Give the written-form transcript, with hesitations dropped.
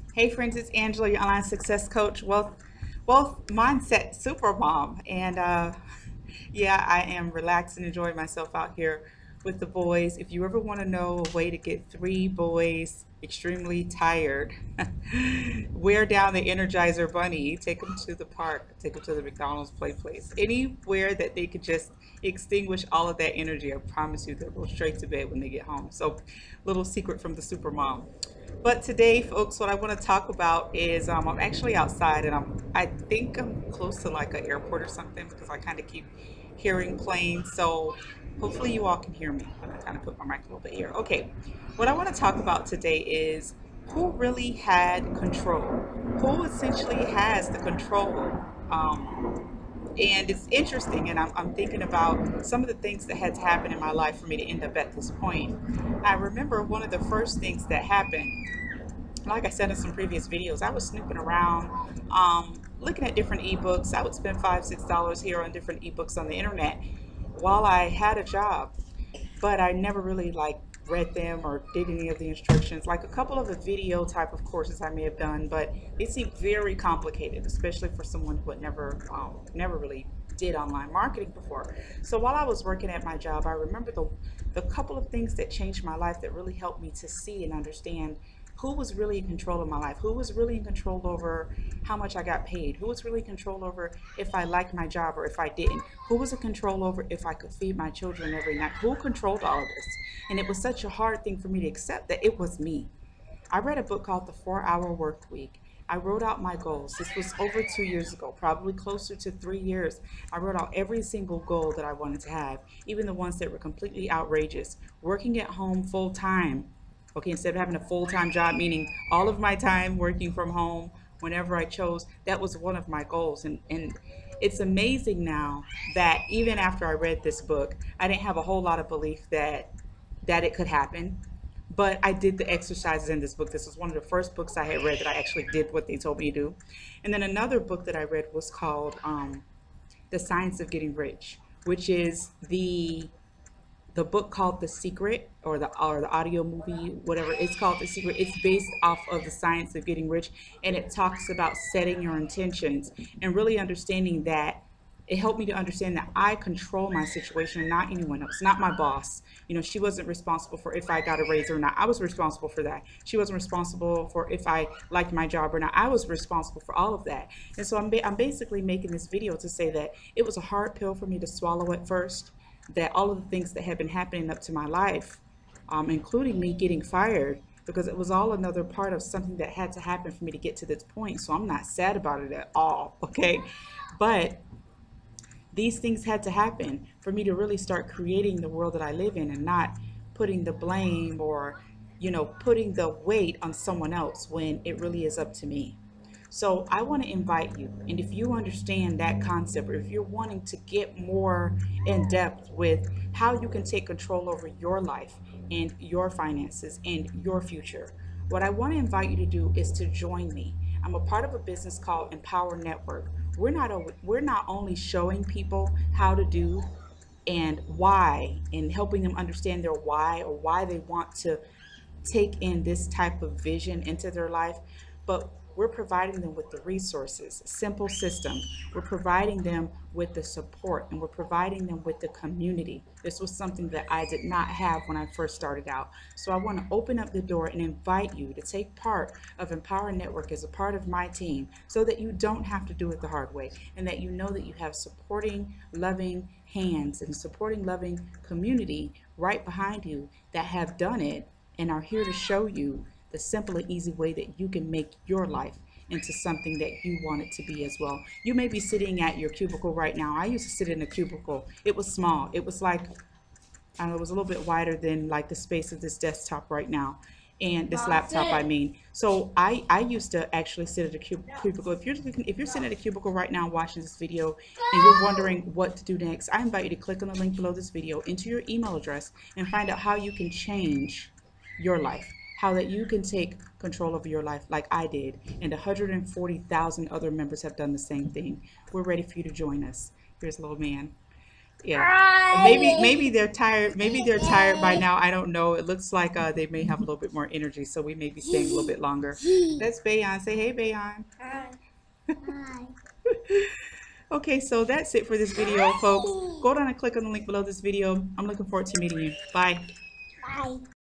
Hey friends, it's Angela, your online success coach, wealth mindset super mom, and yeah, I am relaxed and enjoying myself out here with the boys. If you ever want to know a way to get three boys extremely tired, wear down the Energizer Bunny, take them to the park, take them to the McDonald's play place, anywhere that they could just extinguish all of that energy. I promise you they'll go straight to bed when they get home. So, little secret from the super mom. But today, folks, what I want to talk about is I'm actually outside, and I think I'm close to like an airport or something because I kind of keep hearing planes. So hopefully you all can hear me. I'm gonna kind of put my mic a little bit here. Okay, what I want to talk about today is who really had control, who essentially has the control. And it's interesting, and I'm thinking about some of the things that had to happen in my life for me to end up at this point. I remember one of the first things that happened, like I said in some previous videos, I was snooping around, looking at different ebooks. I would spend $5, $6 here on different ebooks on the internet while I had a job, but I never really like read them or did any of the instructions. Like a couple of the video type of courses I may have done, but they seemed very complicated, especially for someone who had never really did online marketing before. So while I was working at my job, I remember the couple of things that changed my life that really helped me to see and understand who was really in control of my life, who was really in control over how much I got paid, who was really in control over if I liked my job or if I didn't, who was in control over if I could feed my children every night, who controlled all of this. And it was such a hard thing for me to accept that it was me. I read a book called The 4 Hour Work Week. I wrote out my goals. This was over 2 years ago, probably closer to 3 years. I wrote out every single goal that I wanted to have, even the ones that were completely outrageous. Working at home full time. Okay, instead of having a full time job, meaning all of my time working from home whenever I chose, that was one of my goals. And it's amazing now that even after I read this book, I didn't have a whole lot of belief that it could happen. But I did the exercises in this book. This was one of the first books I had read that I actually did what they told me to do. And then another book that I read was called The Science of Getting Rich, which is the book called The Secret, or the audio movie, whatever it's called, The Secret. It's based off of the science of getting rich, and it talks about setting your intentions and really understanding that. It helped me to understand that I control my situation and not anyone else, not my boss. She wasn't responsible for if I got a raise or not. I was responsible for that. She wasn't responsible for if I liked my job or not. I was responsible for all of that. And so I'm basically making this video to say that it was a hard pill for me to swallow at first, that all of the things that had been happening up to my life, including me getting fired, because it was all another part of something that had to happen for me to get to this point. So I'm not sad about it at all, okay? But these things had to happen for me to really start creating the world that I live in and not putting the blame or, putting the weight on someone else when it really is up to me. So I want to invite you, and if you understand that concept, or if you're wanting to get more in depth with how you can take control over your life and your finances and your future, what I want to invite you to do is to join me. I'm a part of a business called Empower Network. We're not only showing people how to do and why, and helping them understand their why or why they want to take in this type of vision into their life, but we're providing them with the resources, simple system. We're providing them with the support, and we're providing them with the community. This was something that I did not have when I first started out. So I want to open up the door and invite you to take part of Empower Network as a part of my team so that you don't have to do it the hard way, and that you know that you have supporting, loving hands and supporting, loving community right behind you that have done it and are here to show you the simple and easy way that you can make your life into something that you want it to be as well. You may be sitting at your cubicle right now. I used to sit in a cubicle. It was small. It was like, I don't know, it was a little bit wider than like the space of this desktop right now. And this laptop, I mean. So I used to actually sit at a cubicle. If you're sitting at a cubicle right now watching this video and you're wondering what to do next, I invite you to click on the link below this video, enter your email address, and find out how you can change your life, how that you can take control of your life like I did, and 140,000 other members have done the same thing. We're ready for you to join us. Here's little man. Yeah. Maybe they're tired. Maybe they're tired by now. I don't know. It looks like they may have a little bit more energy, so we may be staying a little bit longer. That's Bayon. Say hey, Bayon. Okay, so that's it for this video, folks. Go down and click on the link below this video. I'm looking forward to meeting you. Bye.